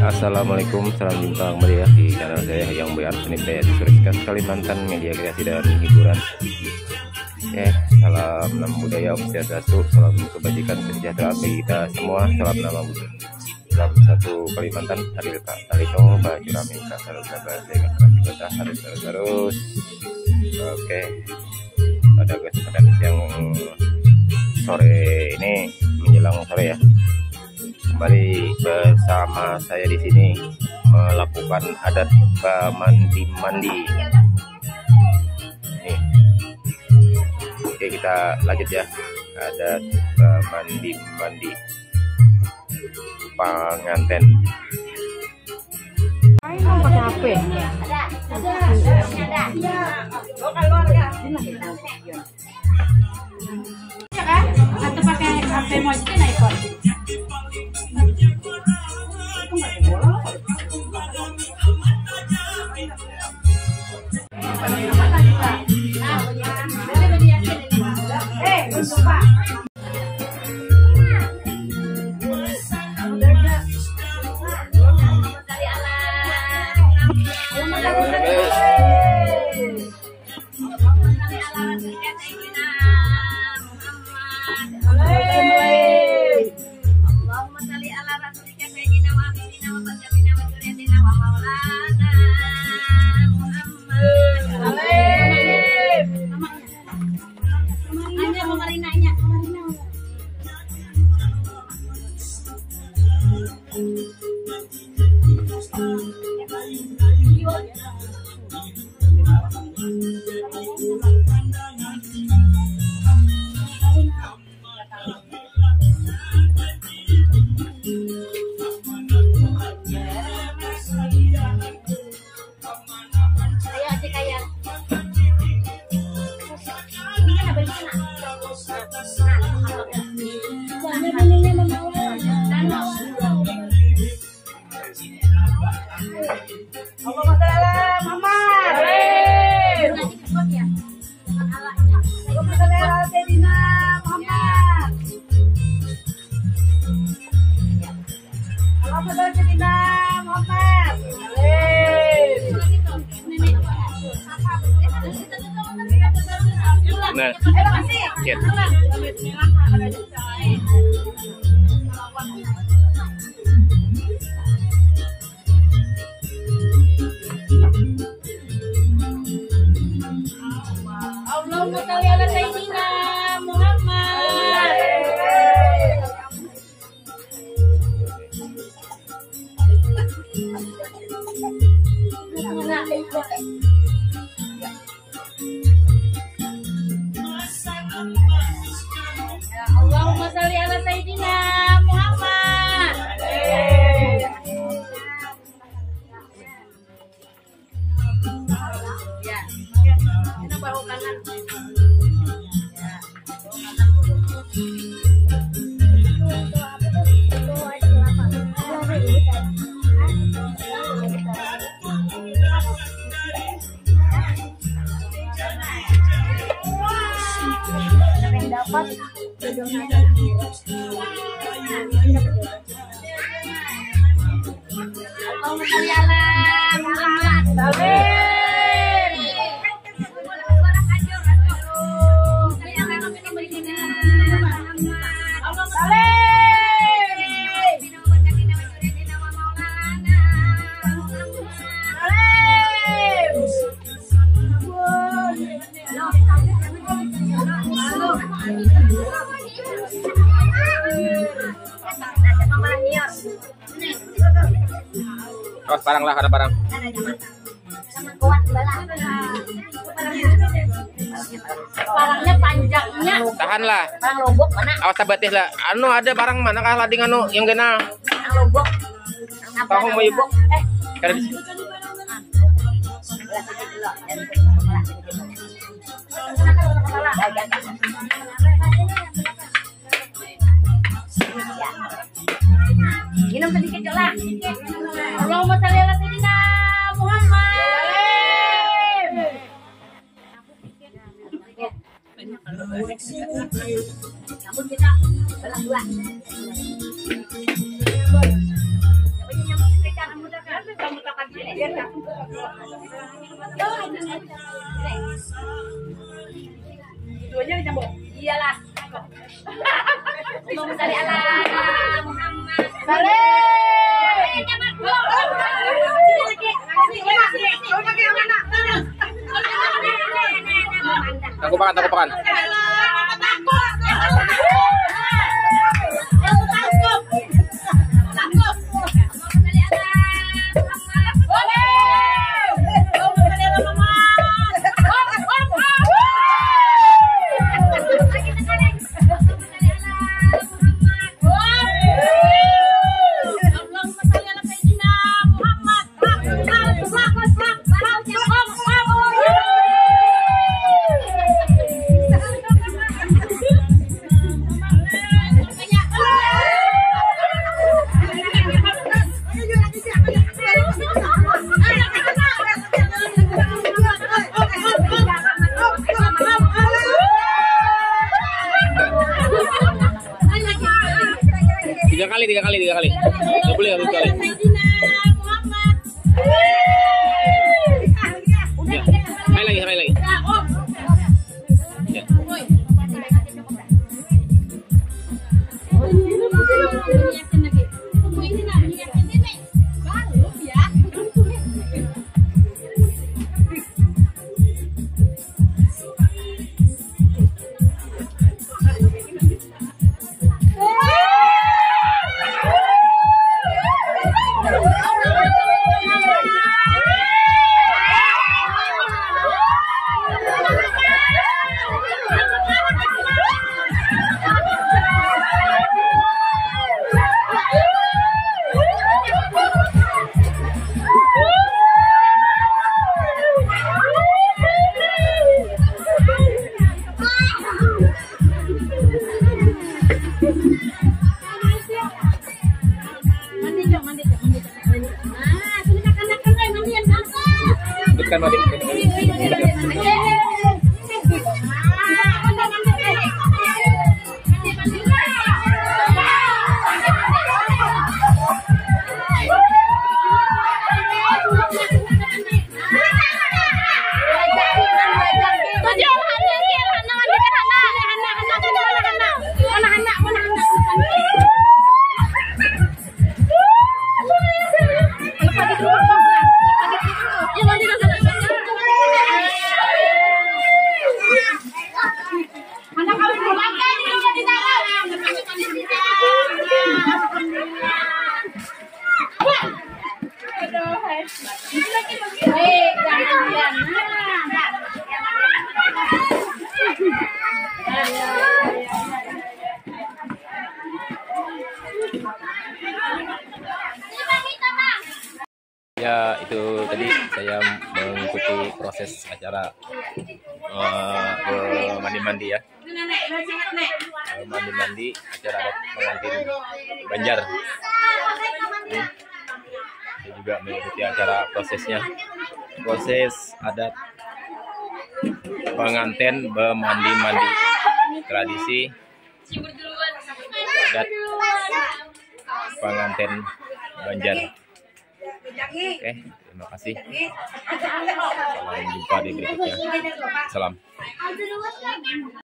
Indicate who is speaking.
Speaker 1: Assalamualaikum, salam jumpa kembali ya di channel saya yang berarti di Suriskas Kalimantan, media kreasi dan hiburan. Oke, salam nama budaya Om Swastiastu, salam kebajikan sejahtera bagi kita semua, salam nama budaya. Salam satu Kalimantan, Adil Kak Talito, Baju Rami Kak Sarus Bahasa Kata harus terus. Oke, pada kesempatan siang sore ini menjelang sore ya, kembali bersama saya di sini melakukan adat mandi. Nih. Oke, kita lanjut ya, adat mandi pengantin.
Speaker 2: Mau pakai HP? Ada. Keluarga. Ya kan? Atau pakai HP masukin iPhone?
Speaker 1: Nah, ya.
Speaker 2: Allahumma shalli ala sayyidina Muhammad. Allahumma shalli ala sayyidina Muhammad. Ya. Ini bahu kanan. Ya. Dapat
Speaker 1: Oh, barang lah, ada barang.
Speaker 2: Parangnya panjangnya.
Speaker 1: Tahan lah.
Speaker 2: Parang lombok mana?
Speaker 1: Awas tabatih lah. Anu ada barang mana kah lading anu yang gena?
Speaker 2: Parang lombok.
Speaker 1: Tahu mau ibu? Kada di.
Speaker 2: Minum sedikit lah. Allahumma shalli ala sayyidina Muhammad. Namun kita belah dua. Duanya dicampur. Iyalah. Allahumma shalli ala Muhammad.
Speaker 1: Aku pakan. Tiga kali. Nggak boleh satu kali. Ya, sekali lagi. Ya. Bukan mandi. Ya, itu tadi saya mengikuti proses acara mandi-mandi ya. Mandi-mandi acara adat pengantin Banjar. Ini saya juga mengikuti acara prosesnya. Proses adat pengantin bermandi-mandi, tradisi adat pengantin Banjar. Oke, terima kasih. Sampai jumpa di berikutnya. Salam.